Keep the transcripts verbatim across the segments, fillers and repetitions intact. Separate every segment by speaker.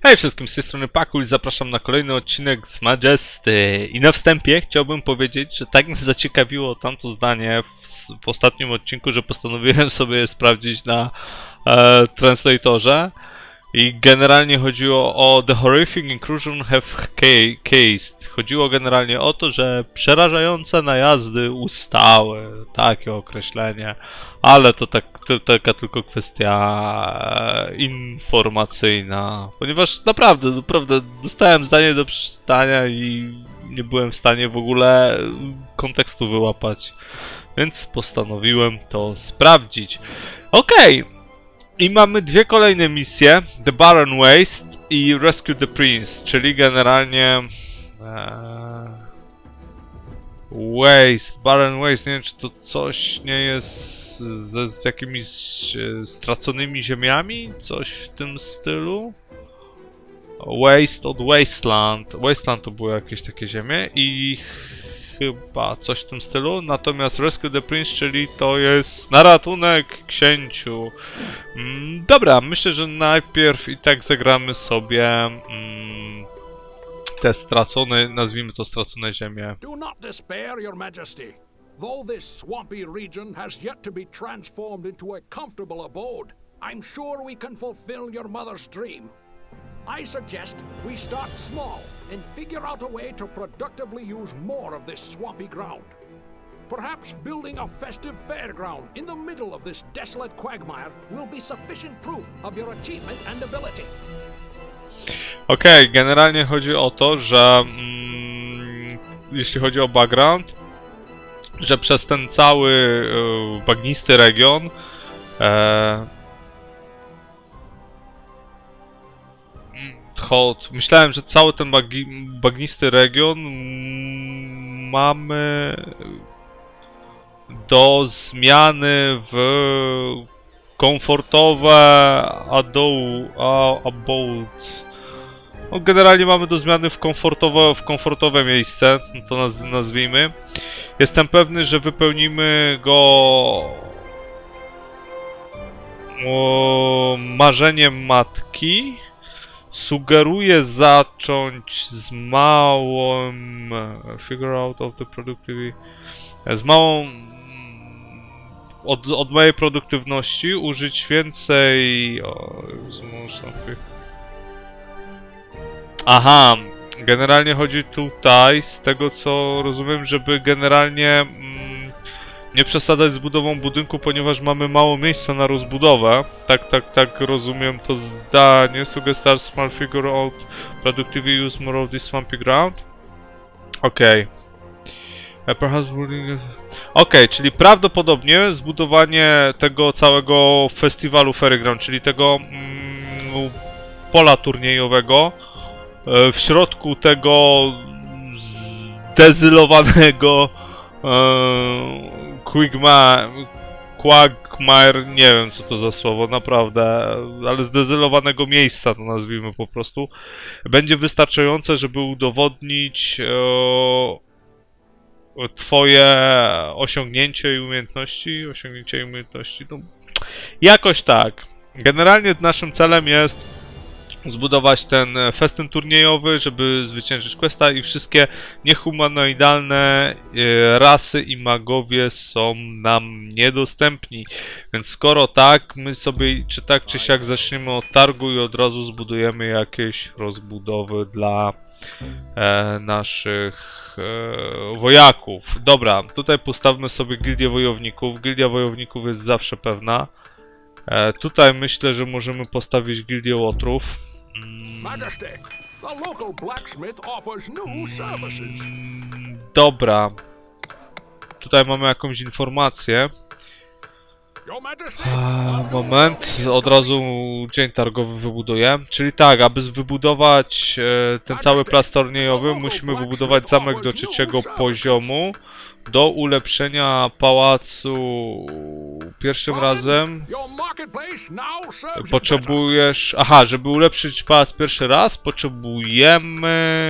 Speaker 1: Hej wszystkim, z tej strony Pakul, zapraszam na kolejny odcinek z Majesty. I na wstępie chciałbym powiedzieć, że tak mnie zaciekawiło tamto zdanie w, w ostatnim odcinku, że postanowiłem sobie sprawdzić na e, translatorze. I generalnie chodziło o The horrific incursion have cased. Chodziło generalnie o to, że przerażające najazdy ustały. Takie określenie. Ale to, tak, to taka tylko kwestia informacyjna. Ponieważ naprawdę, naprawdę dostałem zdanie do przeczytania i nie byłem w stanie w ogóle kontekstu wyłapać. Więc postanowiłem to sprawdzić. Okej. Okay. I mamy dwie kolejne misje, The Barren Waste i Rescue the Prince, czyli generalnie ee, Waste, Barren Waste, nie wiem czy to coś nie jest z, z jakimiś e, straconymi ziemiami, coś w tym stylu. Waste od Wasteland, Wasteland to były jakieś takie ziemie i chyba coś w tym stylu, natomiast Rescue the Prince, czyli to jest na ratunek księciu. Mm, dobra, myślę, że najpierw i tak zagramy sobie mm, te stracone, nazwijmy to stracone ziemie.
Speaker 2: Do not despair, your majesty. Though this swampy region has yet to be transformed into a comfortable abode, I'm sure we can fulfill your mother's dream. I suggest we start small and figure out a way to productively use more of this swampy ground. Perhaps building a festive fairground in the middle of this desolate quagmire will be sufficient proof of your achievement and ability.
Speaker 1: Okej, okay, generalnie chodzi o to, że mm, jeśli chodzi o background, że przez ten cały y, bagnisty region e, Hot. Myślałem, że cały ten bagi, bagnisty region mamy do zmiany w komfortowe abode. No, generalnie mamy do zmiany w komfortowe, w komfortowe miejsce, to naz, nazwijmy. Jestem pewny, że wypełnimy go o, marzeniem matki. Sugeruję zacząć z małą figure out of the productivity, z małą od, od mojej produktywności użyć więcej. O, aha, generalnie chodzi tutaj, z tego co rozumiem, żeby generalnie mm, nie przesadzać z budową budynku, ponieważ mamy mało miejsca na rozbudowę. Tak, tak, tak rozumiem to zdanie. Suggest small figure out productively use more of this swampy ground. Okej. Okay. Okej, okay, czyli prawdopodobnie zbudowanie tego całego festiwalu Fairground, czyli tego mm, pola turniejowego w środku tego zdezylowanego e, Quagmire, Quagmire, nie wiem co to za słowo, naprawdę, ale zdezylowanego miejsca, to nazwijmy po prostu, będzie wystarczające, żeby udowodnić e, twoje osiągnięcie i umiejętności, osiągnięcie i umiejętności, no, jakoś tak. Generalnie naszym celem jest zbudować ten festyn turniejowy, żeby zwyciężyć questa i wszystkie niehumanoidalne e, rasy i magowie są nam niedostępni. Więc skoro tak, my sobie czy tak czy siak zaczniemy od targu i od razu zbudujemy jakieś rozbudowy dla e, naszych e, wojaków. Dobra, tutaj postawmy sobie gildię wojowników. Gildia wojowników jest zawsze pewna. E, tutaj myślę, że możemy postawić gildię łotrów. Dobra. Tutaj mamy jakąś informację. A, moment, od razu dzień targowy wybuduję. Czyli tak, aby wybudować e, ten cały plac turniejowy, musimy wybudować zamek do trzeciego poziomu. Do ulepszenia pałacu pierwszym razem potrzebujesz... Aha, żeby ulepszyć pałac pierwszy raz potrzebujemy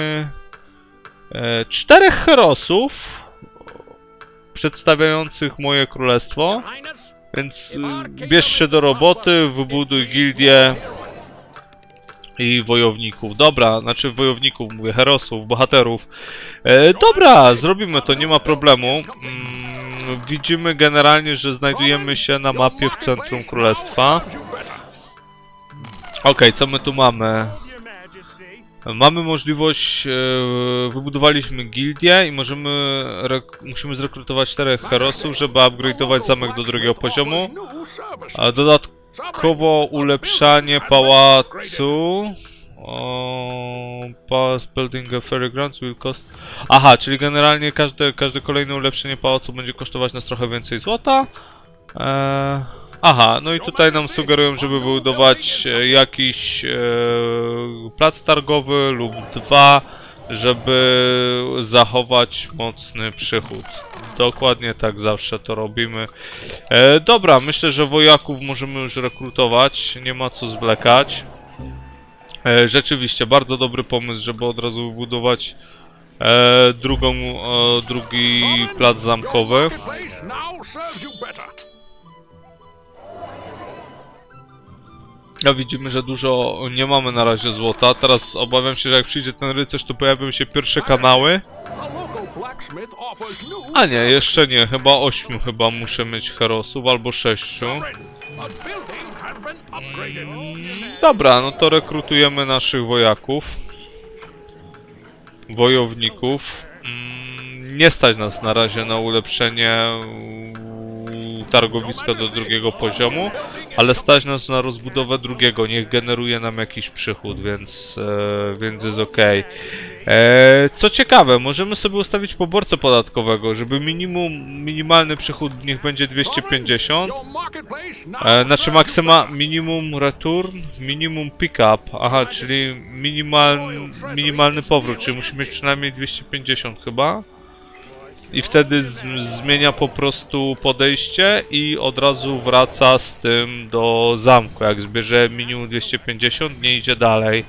Speaker 1: e, czterech herosów przedstawiających moje królestwo. Więc y, bierz się do roboty, wybuduj gildię i wojowników. Dobra, znaczy wojowników, mówię, herosów, bohaterów. E, dobra, zrobimy to, nie ma problemu. Mm, widzimy generalnie, że znajdujemy się na mapie w centrum królestwa. Ok, co my tu mamy? Mamy możliwość, e, wybudowaliśmy gildię i możemy, musimy zrekrutować czterech herosów, żeby upgrade'ować zamek do drugiego poziomu. A dodatkowo ulepszanie pałacu. O, palace building a fairy grounds will cost. Aha, czyli generalnie każde, każde kolejne ulepszenie pałacu będzie kosztować nas trochę więcej złota. Eee, aha, no i tutaj nam sugerują, żeby wybudować jakiś e, plac targowy lub dwa, żeby zachować mocny przychód. Dokładnie tak zawsze to robimy. E, dobra, myślę, że wojaków możemy już rekrutować, nie ma co zwlekać. E, rzeczywiście, bardzo dobry pomysł, żeby od razu wybudować e, drugą, e, drugi plac zamkowy. A widzimy, że dużo nie mamy na razie złota. Teraz obawiam się, że jak przyjdzie ten rycerz, to pojawią się pierwsze kanały. A nie, jeszcze nie. Chyba ośmiu chyba muszę mieć herosów, albo sześciu. Dobra, no to rekrutujemy naszych wojaków. Wojowników. Nie stać nas na razie na ulepszenie targowiska do drugiego poziomu, ale stać nas na rozbudowę drugiego, niech generuje nam jakiś przychód, więc, e, więc jest ok. E, co ciekawe, możemy sobie ustawić poborcę podatkowego, żeby minimum, minimalny przychód niech będzie dwieście pięćdziesiąt, e, znaczy maksyma, minimum return, minimum pickup, aha, czyli minimal, minimalny powrót, czyli musi mieć przynajmniej dwieście pięćdziesiąt chyba. I wtedy z zmienia po prostu podejście i od razu wraca z tym do zamku. Jak zbierze minimum dwieście pięćdziesiąt, nie idzie dalej.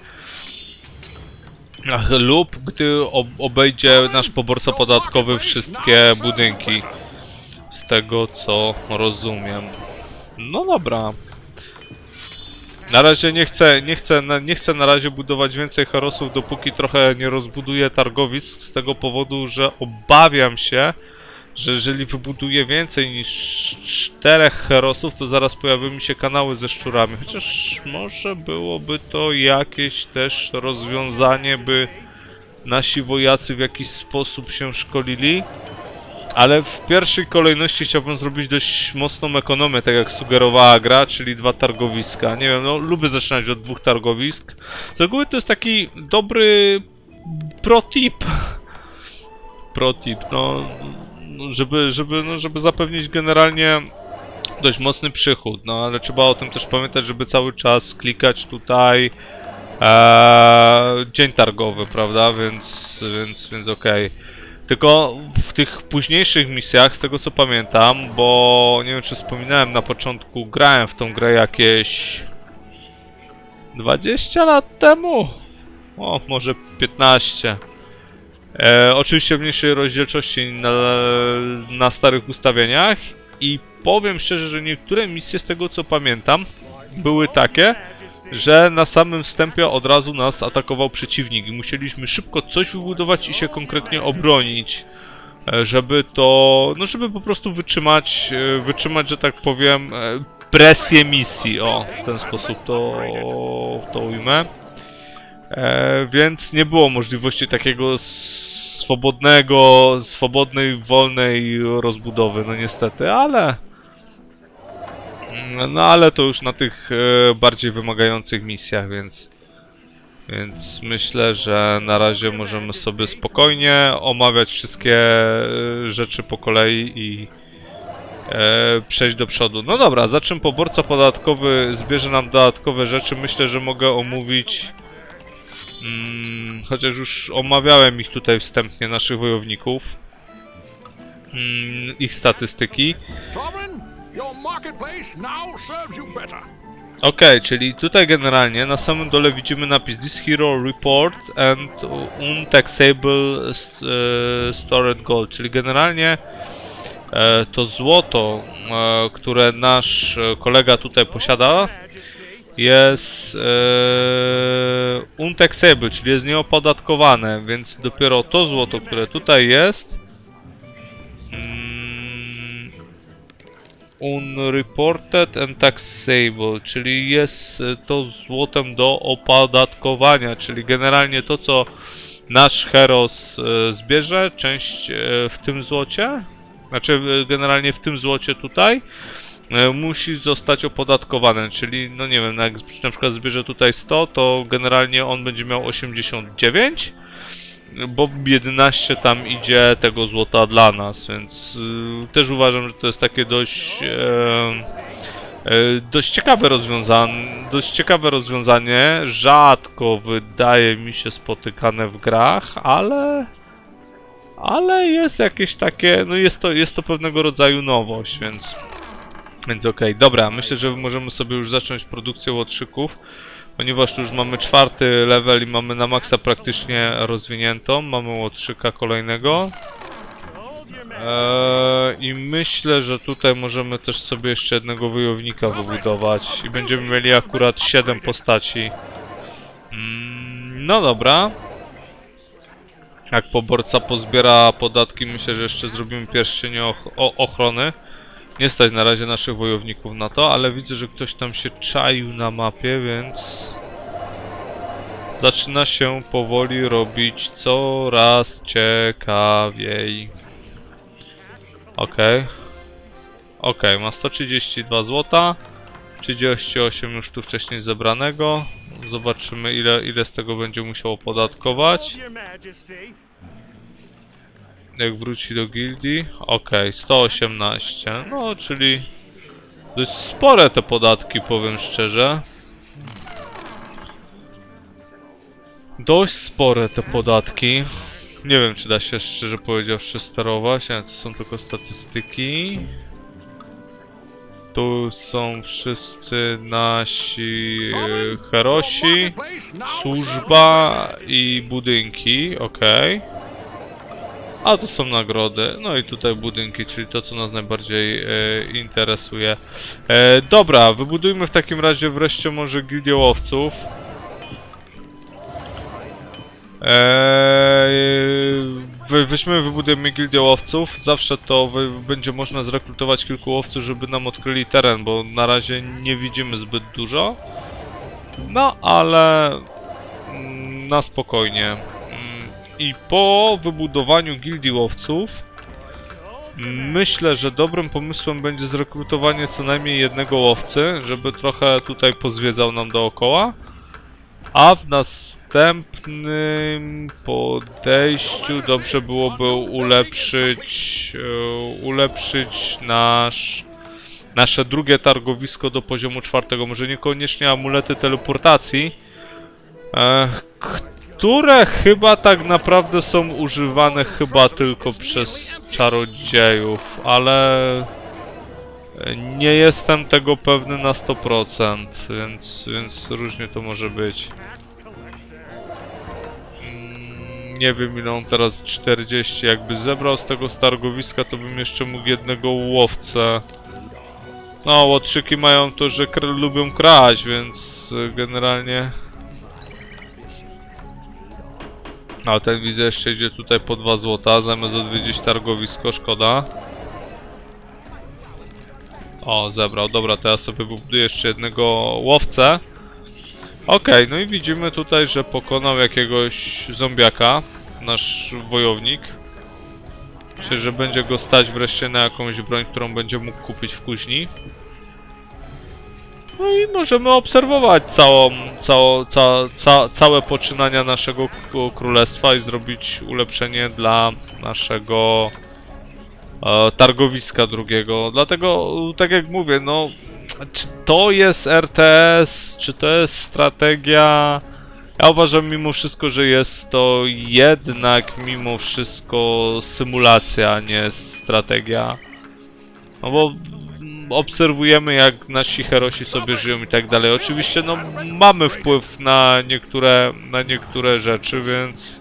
Speaker 1: Ach, lub gdy obejdzie nasz poborca podatkowy wszystkie budynki. Z tego co rozumiem. No dobra. Na razie nie chcę, nie chcę, nie chcę na razie budować więcej herosów, dopóki trochę nie rozbuduję targowisk, z tego powodu, że obawiam się, że jeżeli wybuduję więcej niż czterech herosów, to zaraz pojawią mi się kanały ze szczurami. Chociaż może byłoby to jakieś też rozwiązanie, by nasi wojacy w jakiś sposób się szkolili. Ale w pierwszej kolejności chciałbym zrobić dość mocną ekonomię, tak jak sugerowała gra, czyli dwa targowiska. Nie wiem, no lubię zaczynać od dwóch targowisk. Z reguły to jest taki dobry pro tip. Pro tip, no, żeby, żeby, no, żeby zapewnić generalnie dość mocny przychód. No ale trzeba o tym też pamiętać, żeby cały czas klikać tutaj ee, dzień targowy, prawda? Więc, więc, więc okej. Okay. Tylko w tych późniejszych misjach, z tego co pamiętam, bo nie wiem czy wspominałem na początku, grałem w tą grę jakieś dwadzieścia lat temu? O, może piętnaście. E, oczywiście w mniejszej rozdzielczości na, na starych ustawieniach i powiem szczerze, że niektóre misje z tego co pamiętam były takie, że na samym wstępie od razu nas atakował przeciwnik i musieliśmy szybko coś wybudować i się konkretnie obronić, żeby to, no żeby po prostu wytrzymać, wytrzymać, że tak powiem, presję misji, o, w ten sposób to, to ujmę. E, więc nie było możliwości takiego swobodnego, swobodnej, wolnej rozbudowy, no niestety, ale... No ale to już na tych e, bardziej wymagających misjach, więc więc myślę, że na razie możemy sobie spokojnie omawiać wszystkie e, rzeczy po kolei i e, przejść do przodu. No dobra, za czym poborca podatkowy zbierze nam dodatkowe rzeczy, myślę, że mogę omówić, mm, chociaż już omawiałem ich tutaj wstępnie, naszych wojowników, mm, ich statystyki. Ok, czyli tutaj generalnie na samym dole widzimy napis This hero report and untaxable st uh, stored gold, czyli generalnie e, to złoto, e, które nasz kolega tutaj posiada, jest e, untaxable, czyli jest nieopodatkowane, więc dopiero to złoto, które tutaj jest, mm, unreported and taxable, czyli jest to złotem do opodatkowania, czyli generalnie to, co nasz Heros e, zbierze, część e, w tym złocie, znaczy e, generalnie w tym złocie tutaj, musi zostać opodatkowane, czyli no nie wiem, jak na przykład zbierze tutaj sto, to generalnie on będzie miał osiemdziesiąt dziewięć, bo jedenaście tam idzie tego złota dla nas, więc y, też uważam, że to jest takie dość e, e, dość ciekawe rozwiązanie, dość ciekawe rozwiązanie, rzadko wydaje mi się spotykane w grach, ale ale jest jakieś takie, no jest to, jest to pewnego rodzaju nowość, więc Więc okej, okay. Dobra, myślę, że możemy sobie już zacząć produkcję łotrzyków, ponieważ tu już mamy czwarty level i mamy na maksa praktycznie rozwiniętą. Mamy łotrzyka kolejnego. Eee, I myślę, że tutaj możemy też sobie jeszcze jednego wojownika wybudować i będziemy mieli akurat siedem postaci. Mm, no dobra. Jak poborca pozbiera podatki, myślę, że jeszcze zrobimy pierścienie och ochrony. Nie stać na razie naszych wojowników na to, ale widzę, że ktoś tam się czaił na mapie, więc zaczyna się powoli robić coraz ciekawiej. Okej. Okay. Okej, okay, ma sto trzydzieści dwa złota, trzydzieści osiem już tu wcześniej zebranego. Zobaczymy, ile, ile z tego będzie musiał opodatkować. Jak wróci do gildii. Okej, okay, sto osiemnaście. No, czyli dość spore te podatki, powiem szczerze. Dość spore te podatki. Nie wiem, czy da się, szczerze powiedziawszy, sterować. Nie, to są tylko statystyki. Tu są wszyscy nasi herosi, służba i budynki. Okej. Okay. A tu są nagrody, no i tutaj budynki, czyli to, co nas najbardziej e, interesuje. E, dobra, wybudujmy w takim razie wreszcie może gildię łowców. E, wy, weźmy, wybudujemy gildię łowców. Zawsze to wy, będzie można zrekrutować kilku łowców, żeby nam odkryli teren, bo na razie nie widzimy zbyt dużo. No, ale mm, na spokojnie. I po wybudowaniu gildii łowców myślę, że dobrym pomysłem będzie zrekrutowanie co najmniej jednego łowcy, żeby trochę tutaj pozwiedzał nam dookoła. A w następnym podejściu dobrze byłoby ulepszyć, ulepszyć nasz, nasze drugie targowisko do poziomu czwartego. Może niekoniecznie amulety teleportacji, które chyba tak naprawdę są używane chyba tylko przez czarodziejów, ale nie jestem tego pewny na sto procent, więc, więc różnie to może być. Nie wiem, ile on teraz czterdzieści, jakby zebrał z tego targowiska, to bym jeszcze mógł jednego łowcę. No, łotrzyki mają to, że kr lubią kraść, więc generalnie... A ten widzę jeszcze idzie tutaj po dwa złota, zamiast odwiedzić targowisko, szkoda. O, zebrał, dobra, to ja sobie wybuduję jeszcze jednego łowcę. Okej, okay, no i widzimy tutaj, że pokonał jakiegoś zombiaka, nasz wojownik. Myślę, że będzie go stać wreszcie na jakąś broń, którą będzie mógł kupić w kuźni. No i możemy obserwować całą, całą, ca, ca, całe poczynania naszego królestwa i zrobić ulepszenie dla naszego e, targowiska drugiego. Dlatego, tak jak mówię, no, czy to jest R T S, czy to jest strategia? Ja uważam mimo wszystko, że jest to jednak mimo wszystko symulacja, a nie strategia. No bo obserwujemy, jak nasi herosi sobie żyją i tak dalej. Oczywiście, no, mamy wpływ na niektóre, na niektóre rzeczy, więc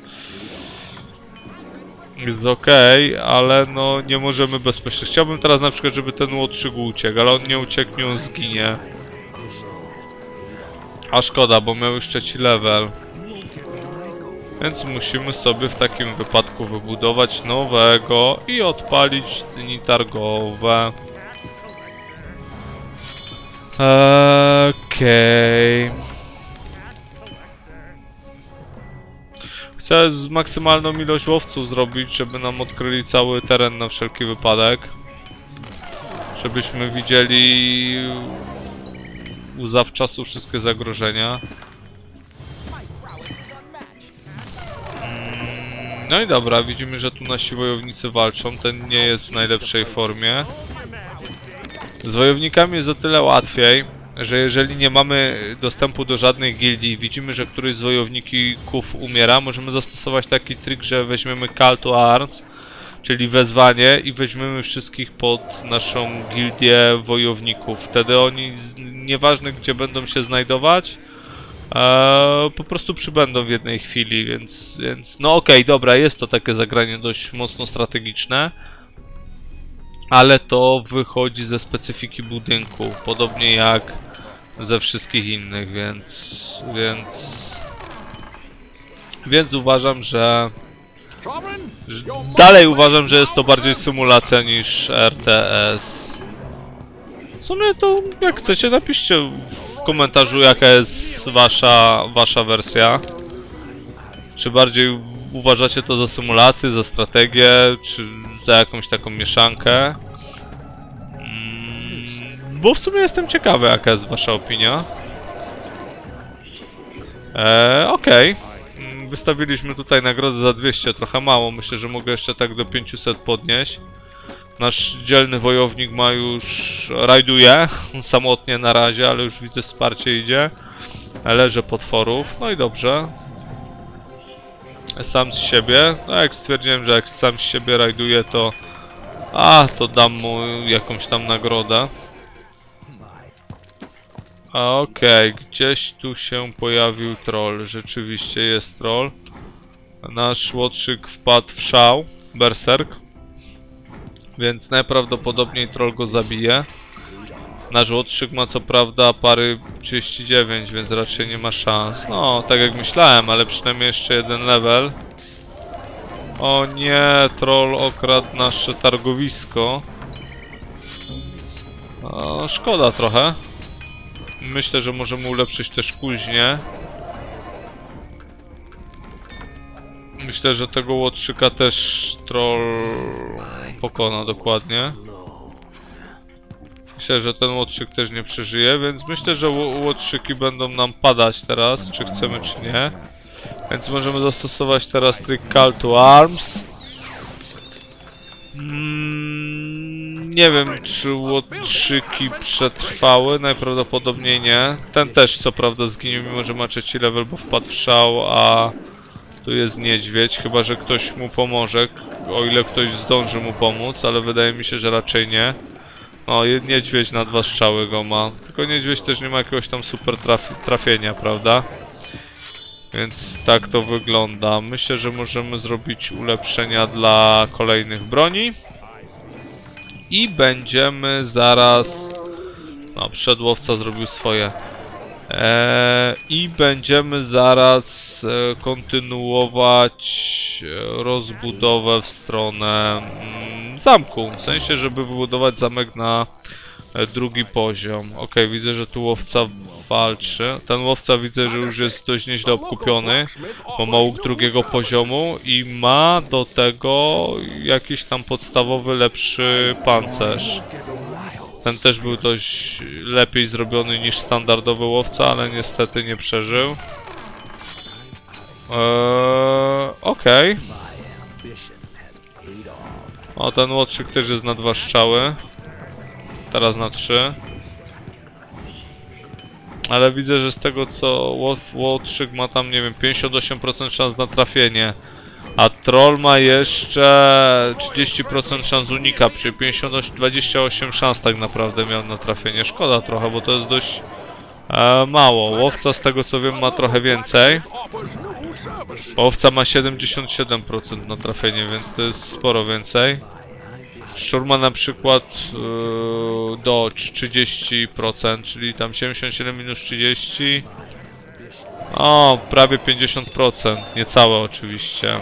Speaker 1: jest okej, okay, ale no nie możemy bezpośrednio. Chciałbym teraz na przykład, żeby ten łotrzyk uciekł, ale on nie ucieknie, on zginie. A szkoda, bo miał już trzeci level. Więc musimy sobie w takim wypadku wybudować nowego i odpalić dni targowe. Okej. Okay. Chcę z maksymalną ilość łowców zrobić, żeby nam odkryli cały teren na wszelki wypadek. Żebyśmy widzieli zawczasu wszystkie zagrożenia. No i dobra, widzimy, że tu nasi wojownicy walczą. Ten nie jest w najlepszej formie. Z wojownikami jest o tyle łatwiej, że jeżeli nie mamy dostępu do żadnej gildii, widzimy, że któryś z wojowników umiera, możemy zastosować taki trik, że weźmiemy Call to Arms, czyli wezwanie, i weźmiemy wszystkich pod naszą gildię wojowników. Wtedy oni, nieważne gdzie będą się znajdować, Eee, po prostu przybędą w jednej chwili, więc, więc no okej, okay, dobra, jest to takie zagranie dość mocno strategiczne, ale to wychodzi ze specyfiki budynku, podobnie jak ze wszystkich innych, więc, więc, więc uważam, że, że dalej uważam, że jest to bardziej symulacja niż R T S. W sumie to jak chcecie, napiszcie w komentarzu, jaka jest wasza, wasza wersja. Czy bardziej uważacie to za symulację, za strategię, czy za jakąś taką mieszankę? Mm, bo w sumie jestem ciekawy, jaka jest wasza opinia. Eee, okej. Okay. Wystawiliśmy tutaj nagrodę za dwieście, trochę mało. Myślę, że mogę jeszcze tak do pięciuset podnieść. Nasz dzielny wojownik ma już... rajduje samotnie na razie, ale już widzę, wsparcie idzie. Leży potworów, no i dobrze. Sam z siebie, no jak stwierdziłem, że jak sam z siebie rajduje, to... A, to dam mu jakąś tam nagrodę. Okej, okay, gdzieś tu się pojawił troll, rzeczywiście jest troll. Nasz łotrzyk wpadł w szał, berserk. Więc najprawdopodobniej troll go zabije. Nasz łotrzyk ma co prawda pary trzydzieści dziewięć, więc raczej nie ma szans. No, tak jak myślałem, ale przynajmniej jeszcze jeden level. O nie, troll okradł nasze targowisko. O, szkoda trochę. Myślę, że możemy ulepszyć też kuźnię. Myślę, że tego łotrzyka też troll pokona dokładnie. Myślę, że ten łotrzyk też nie przeżyje, więc myślę, że łotrzyki będą nam padać teraz, czy chcemy, czy nie. Więc możemy zastosować teraz trik Call to Arms. Mm, nie wiem, czy łotrzyki przetrwały, najprawdopodobniej nie. Ten też co prawda zginie, mimo że ma trzeci level, bo wpadł w szał, a tu jest niedźwiedź, chyba że ktoś mu pomoże, o ile ktoś zdąży mu pomóc, ale wydaje mi się, że raczej nie. O, niedźwiedź na dwa strzały go ma, tylko niedźwiedź też nie ma jakiegoś tam super traf trafienia, prawda? Więc tak to wygląda. Myślę, że możemy zrobić ulepszenia dla kolejnych broni. I będziemy zaraz... No, przedłowca zrobił swoje. Eee, I będziemy zaraz e, kontynuować e, rozbudowę w stronę mm, zamku. W sensie, żeby wybudować zamek na e, drugi poziom. Ok, widzę, że tu łowca walczy. Ten łowca widzę, że już jest dość nieźle obkupiony, bo ma łuk drugiego poziomu i ma do tego jakiś tam podstawowy, lepszy pancerz. Ten też był dość lepiej zrobiony niż standardowy łowca, ale niestety nie przeżył. Eee, Okej. Okay. O, ten łotrzyk też jest na dwa strzały. Teraz na trzy. Ale widzę, że z tego co łotrzyk ma tam, nie wiem, pięćdziesiąt osiem procent szans na trafienie. A troll ma jeszcze trzydzieści procent szans unika, czyli pięćdziesiąt osiem, dwadzieścia osiem szans tak naprawdę miał na trafienie. Szkoda trochę, bo to jest dość e, mało. Łowca z tego co wiem ma trochę więcej. Łowca ma siedemdziesiąt siedem procent na trafienie, więc to jest sporo więcej. Szczur ma na przykład yy, do trzydzieści procent, czyli tam siedemdziesiąt siedem minus trzydzieści. O, prawie pięćdziesiąt procent. Niecałe oczywiście.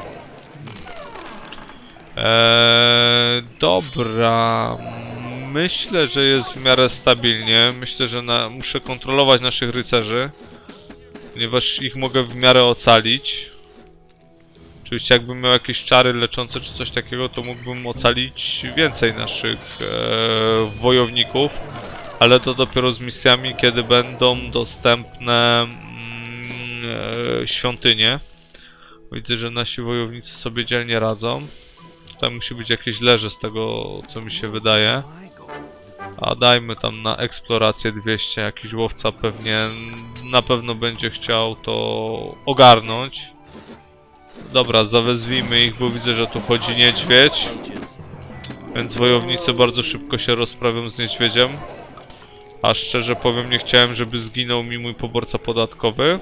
Speaker 1: Eee, dobra. Myślę, że jest w miarę stabilnie. Myślę, że na, muszę kontrolować naszych rycerzy, ponieważ ich mogę w miarę ocalić. Oczywiście jakbym miał jakieś czary leczące czy coś takiego, to mógłbym ocalić więcej naszych e, wojowników. Ale to dopiero z misjami, kiedy będą dostępne mm, e, świątynie. Widzę, że nasi wojownicy sobie dzielnie radzą. Tutaj musi być jakieś leże z tego, co mi się wydaje. A dajmy tam na eksplorację dwieście. Jakiś łowca pewnie na pewno będzie chciał to ogarnąć. Dobra, zawezwijmy ich, bo widzę, że tu chodzi niedźwiedź. Więc wojownicy bardzo szybko się rozprawią z niedźwiedziem. A szczerze powiem, nie chciałem, żeby zginął mi mój poborca podatkowy.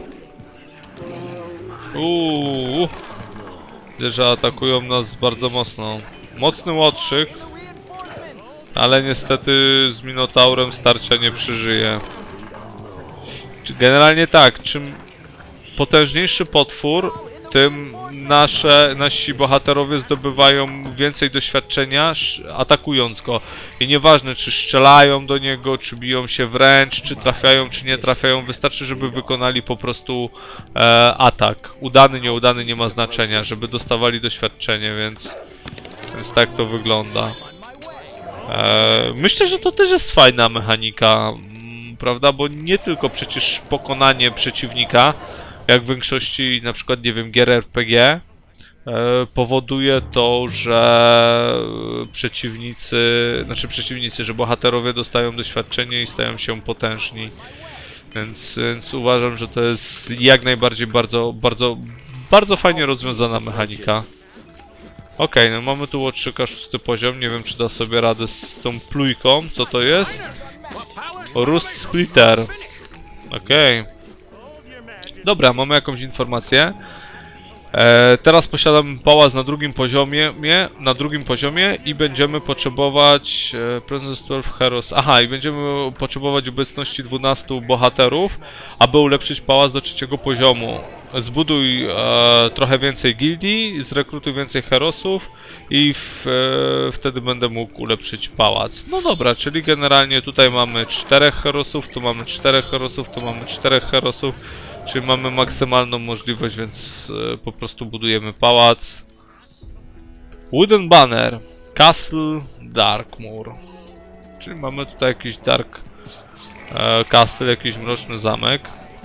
Speaker 1: Uuu. Widzę, że atakują nas bardzo mocno. Mocny łotrzyk. Ale niestety z Minotaurem starcia nie przeżyje. Generalnie tak, czym potężniejszy potwór, tym nasze, nasi bohaterowie zdobywają więcej doświadczenia atakując go. I nieważne, czy strzelają do niego, czy biją się wręcz, czy trafiają, czy nie trafiają. Wystarczy, żeby wykonali po prostu e, atak. Udany, nieudany nie ma znaczenia, żeby dostawali doświadczenie, więc, więc tak to wygląda. E, myślę, że to też jest fajna mechanika, prawda? Bo nie tylko przecież pokonanie przeciwnika, jak w większości na przykład, nie wiem, gier er pe gie, e, powoduje to, że przeciwnicy, znaczy przeciwnicy, że bohaterowie dostają doświadczenie i stają się potężni. Więc, więc uważam, że to jest jak najbardziej bardzo, bardzo, bardzo fajnie rozwiązana mechanika. Okej, okay, no mamy tu łotrzyka szósty poziom, nie wiem, czy da sobie radę z tą plujką. Co to jest? Rust Splitter. Okej. Okay. Dobra, mamy jakąś informację. E, teraz posiadam pałac na drugim poziomie, na drugim poziomie i będziemy potrzebować e, Presence dwanaście Heroes. Aha, i będziemy potrzebować obecności dwunastu bohaterów, aby ulepszyć pałac do trzeciego poziomu. Zbuduj e, trochę więcej gildii, zrekrutuj więcej herosów i w, e, wtedy będę mógł ulepszyć pałac. No dobra, czyli generalnie tutaj mamy czterech herosów, tu mamy czterech herosów, tu mamy czterech herosów. Czyli mamy maksymalną możliwość, więc e, po prostu budujemy pałac. Wooden Banner. Castle Darkmoor. Czyli mamy tutaj jakiś Dark e, Castle, jakiś mroczny zamek.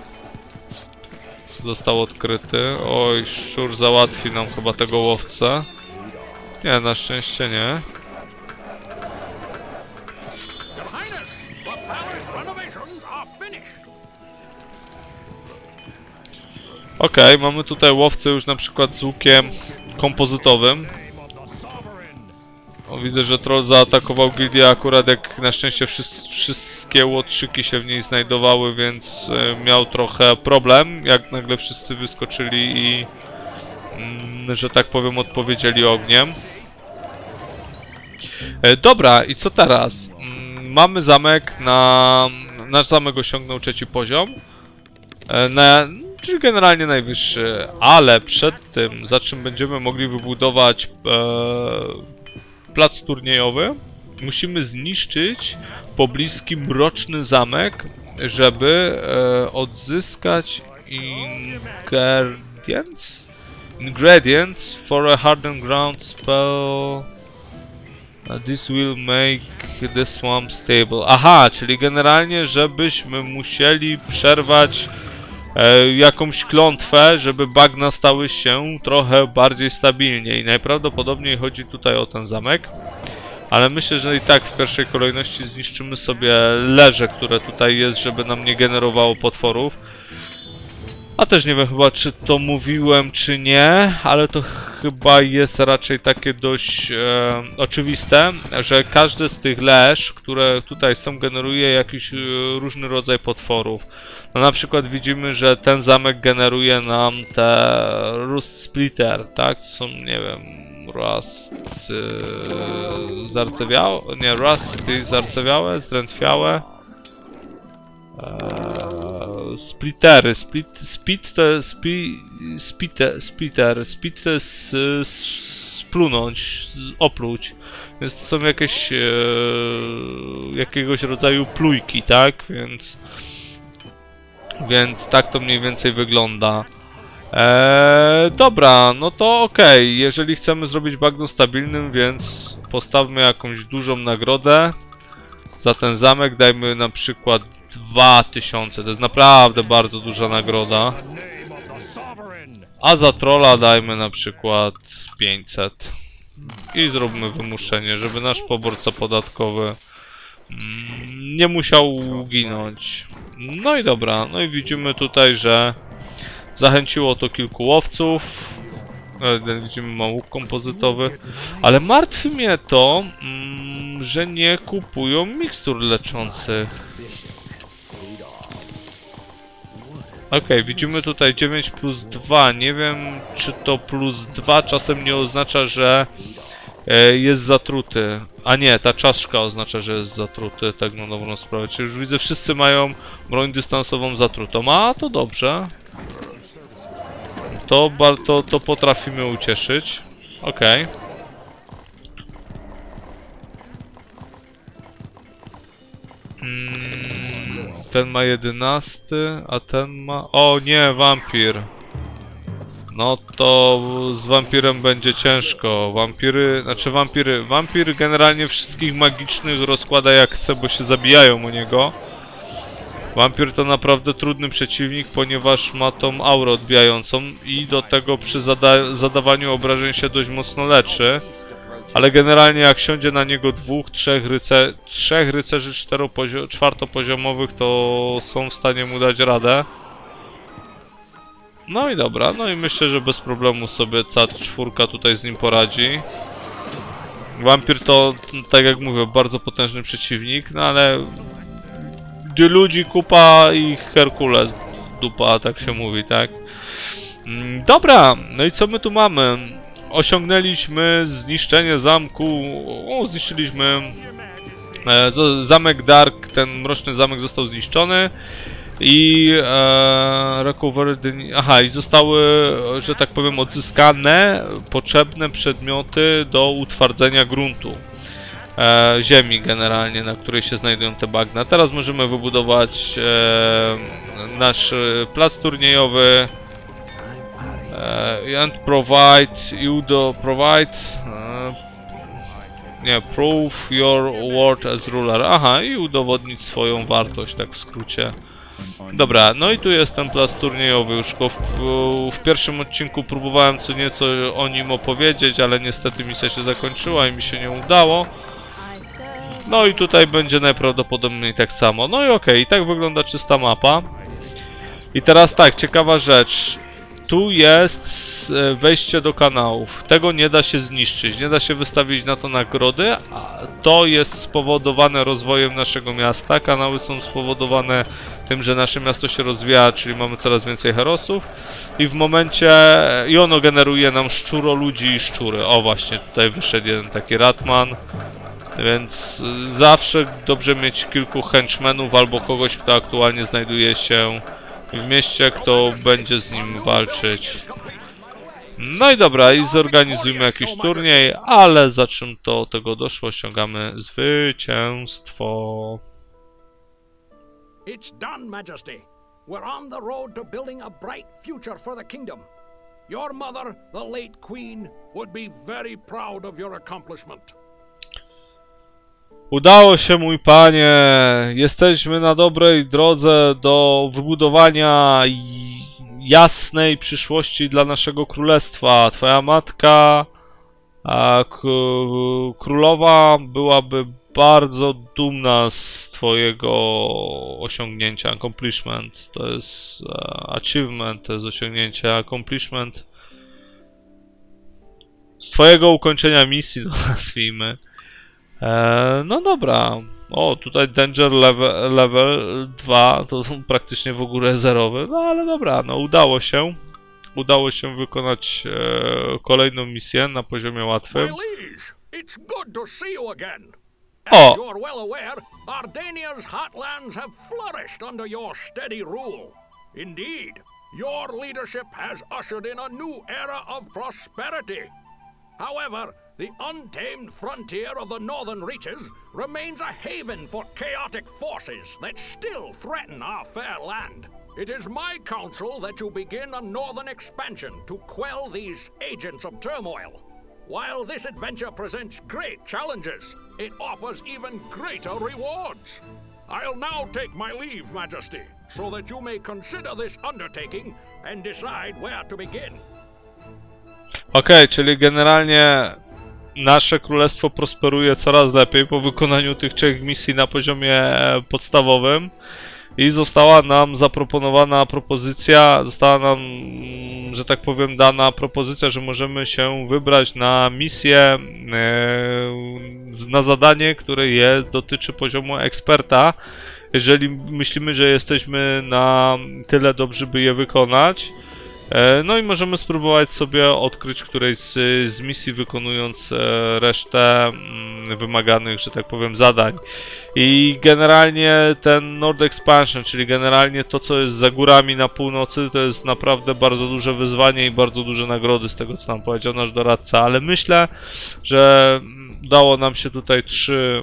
Speaker 1: Został odkryty. Oj, szczur załatwi nam chyba tego łowcę. Nie, na szczęście nie. Okej, okay, mamy tutaj łowcę już na przykład z łukiem kompozytowym. O, widzę, że troll zaatakował gildię akurat jak na szczęście wszys wszystkie łotrzyki się w niej znajdowały, więc y, miał trochę problem, jak nagle wszyscy wyskoczyli i, y, że tak powiem, odpowiedzieli ogniem. Y, dobra, i co teraz? Y, mamy zamek na... Nasz zamek osiągnął trzeci poziom. Y, na... Czyli generalnie najwyższy, ale przed tym, za czym będziemy mogli wybudować e, plac turniejowy, musimy zniszczyć pobliski mroczny zamek, żeby e, odzyskać ingredients? Ingredients for a hardened ground spell. This will make the swamp stable. Aha, czyli generalnie, żebyśmy musieli przerwać E, jakąś klątwę, żeby bagna stały się trochę bardziej stabilnie i najprawdopodobniej chodzi tutaj o ten zamek. Ale myślę, że i tak w pierwszej kolejności zniszczymy sobie leże, które tutaj jest, żeby nam nie generowało potworów. A też nie wiem chyba, czy to mówiłem, czy nie, ale to chyba jest raczej takie dość e, oczywiste, że każdy z tych leż, które tutaj są, generuje jakiś e, różny rodzaj potworów. No na przykład widzimy, że ten zamek generuje nam te Rust Splitter, tak? To są, nie wiem, Rust yy, zarcewiałe, nie, Rust zarcewiałe, zdrętwiałe. Eee, splittery. Split, split to spi, splitter, splitter. Split to jest e, splunąć, opluć. Więc to są jakieś e, jakiegoś rodzaju plujki, tak? Więc więc tak to mniej więcej wygląda. Eee, dobra, no to okej. Okay. Jeżeli chcemy zrobić bagno stabilnym, więc postawmy jakąś dużą nagrodę za ten zamek. Dajmy na przykład dwa tysiące. To jest naprawdę bardzo duża nagroda. A za trolla dajmy na przykład pięćset. I zróbmy wymuszenie, żeby nasz poborca podatkowy mm, nie musiał ginąć. No i dobra, no i widzimy tutaj, że zachęciło to kilku łowców. E, widzimy ma łuk kompozytowy. Ale martwi mnie to, mm, że nie kupują mikstur leczących. Okej, okay, widzimy tutaj dziewięć plus dwa. Nie wiem, czy to plus dwa czasem nie oznacza, że e, jest zatruty. A nie, ta czaszka oznacza, że jest zatruty. Tak na dobrą sprawę. Czyli już widzę, wszyscy mają broń dystansową zatrutą. A, to dobrze. To, to, to potrafimy ucieszyć. Okej. Okay. Mm, ten ma jedenasty, a ten ma... O nie, wampir. No to z wampirem będzie ciężko. Wampiry, znaczy wampiry... Wampir generalnie wszystkich magicznych rozkłada jak chce, bo się zabijają u niego. Wampir to naprawdę trudny przeciwnik, ponieważ ma tą aurę odbijającą i do tego przy zada zadawaniu obrażeń się dość mocno leczy. Ale generalnie jak siądzie na niego dwóch, trzech, ryce trzech rycerzy czwartopoziomowych, to są w stanie mu dać radę. No i dobra, no i myślę, że bez problemu sobie ta czwórka tutaj z nim poradzi. Wampir to, tak jak mówię, bardzo potężny przeciwnik, no ale... Gdy ludzi kupa i Herkules dupa, tak się mówi, tak? Dobra, no i co my tu mamy? Osiągnęliśmy zniszczenie zamku. O, zniszczyliśmy e, zamek Dark, ten mroczny zamek został zniszczony. I e, recovered, aha, i zostały, że tak powiem, odzyskane potrzebne przedmioty do utwardzenia gruntu. E, ziemi generalnie, na której się znajdują te bagna. Teraz możemy wybudować e, nasz plac turniejowy e, and provide, Udo provide e, nie, prove your worth as ruler. Aha, i udowodnić swoją wartość, tak w skrócie. Dobra, no i tu jest ten plac turniejowy. Już go w, w pierwszym odcinku próbowałem co nieco o nim opowiedzieć, ale niestety misja się zakończyła i mi się nie udało. No i tutaj będzie najprawdopodobniej tak samo. No i okej, okay, i tak wygląda czysta mapa. I teraz tak, ciekawa rzecz. Tu jest wejście do kanałów. Tego nie da się zniszczyć, nie da się wystawić na to nagrody. A to jest spowodowane rozwojem naszego miasta. Kanały są spowodowane tym, że nasze miasto się rozwija, czyli mamy coraz więcej herosów. I w momencie... I ono generuje nam szczuroludzi i szczury. O, właśnie, tutaj wyszedł jeden taki Ratman. Więc zawsze dobrze mieć kilku henchmenów albo kogoś, kto aktualnie znajduje się w mieście, kto będzie z nim walczyć. No i dobra, i zorganizujmy jakiś turniej, ale za czym to tego doszło, osiągamy zwycięstwo.
Speaker 2: It's done, Majesty. We're on the road to building a bright future for the kingdom. Your mother, the late queen, would be very proud of your accomplishment.
Speaker 1: Udało się, mój panie. Jesteśmy na dobrej drodze do wybudowania jasnej przyszłości dla naszego królestwa. Twoja matka, a królowa, byłaby bardzo dumna z twojego osiągnięcia. Accomplishment to jest uh, achievement, to jest osiągnięcie. Accomplishment z twojego ukończenia misji, no nazwijmy. Eee, no dobra. O, tutaj danger level, level dwa, to praktycznie w ogóle zerowy. No ale dobra, no udało się. Udało się wykonać e, kolejną misję na poziomie łatwym.
Speaker 2: My liege, it's good to see you again.
Speaker 1: O!
Speaker 2: As you're well aware, Ardania's hotlands have flourished under your steady rule. Indeed, your leadership has ushered in a new era of prosperity. However, the untamed frontier of the northern reaches remains a haven for chaotic forces that still threaten our fair land. It is my counsel that you begin a northern expansion to quell these agents of turmoil. While this adventure presents great challenges, it offers even greater rewards. I'll now take my leave, Majesty, so that you may consider this undertaking and decide where to begin.
Speaker 1: Okej, okay, czyli generalnie nasze królestwo prosperuje coraz lepiej po wykonaniu tych trzech misji na poziomie podstawowym i została nam zaproponowana propozycja, została nam, że tak powiem, dana propozycja, że możemy się wybrać na misję, na zadanie, które jest, dotyczy poziomu eksperta. Jeżeli myślimy, że jesteśmy na tyle dobrzy, by je wykonać. No i możemy spróbować sobie odkryć którejś z, z misji, wykonując resztę wymaganych, że tak powiem, zadań. I generalnie ten Nord Expansion, czyli generalnie to, co jest za górami na północy, to jest naprawdę bardzo duże wyzwanie i bardzo duże nagrody z tego, co nam powiedział nasz doradca. Ale myślę, że udało nam się tutaj trzy...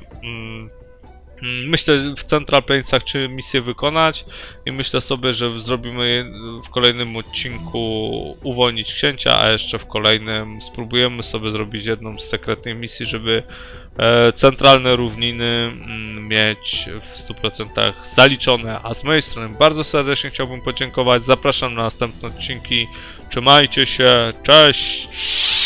Speaker 1: Myślę w Central Plainsach czy misję wykonać i myślę sobie, że zrobimy w kolejnym odcinku uwolnić księcia, a jeszcze w kolejnym spróbujemy sobie zrobić jedną z sekretnych misji, żeby e, centralne równiny mm, mieć w stu procentach zaliczone. A z mojej strony bardzo serdecznie chciałbym podziękować. Zapraszam na następne odcinki. Trzymajcie się. Cześć!